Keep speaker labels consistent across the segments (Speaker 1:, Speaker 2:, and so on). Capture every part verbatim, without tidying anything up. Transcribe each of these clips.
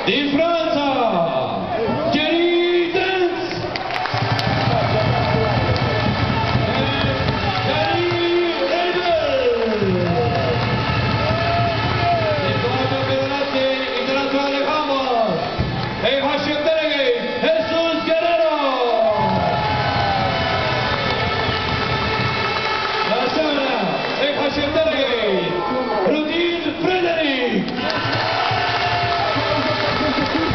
Speaker 1: Din Franța, Thierry Dens! Thierry Reibel! Din partea Federației Internaționale Handbal, E H F Delegate, Jesus Guerrero! De asemenea, E H F Delegate, Rudin Frederic!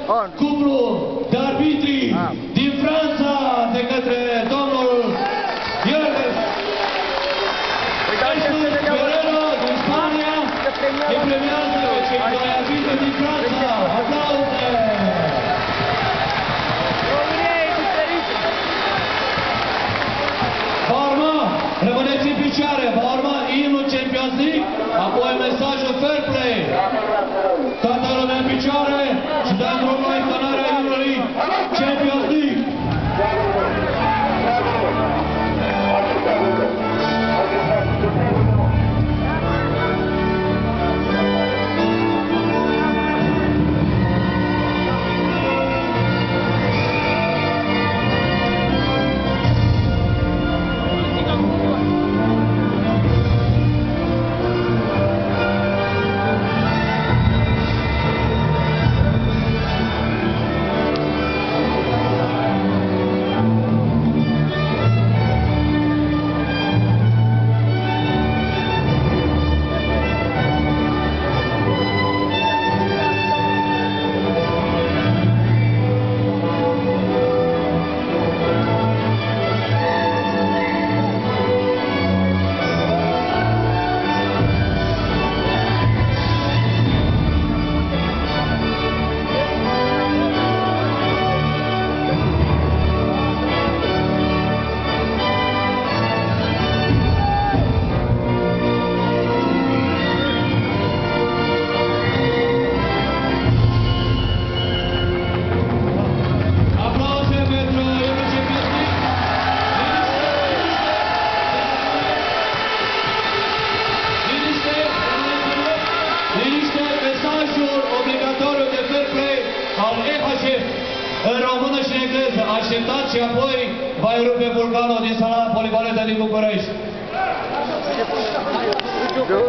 Speaker 1: cuplu de arbitri din Franța de către domnul Ierges Jesus Guerrero din Spania, îi premiază pe cei doi arbitri din Franța. Aplauze! Va urma, rămâneți în picioare, va urma imnul Champions League, apoi mesajul Fair Play. Toată lumea în picioare și dăm drumul la intonarea imnului Champions League. În română și în engleză, așteptați și apoi va rupe vulcanul din sala polivalentă din București.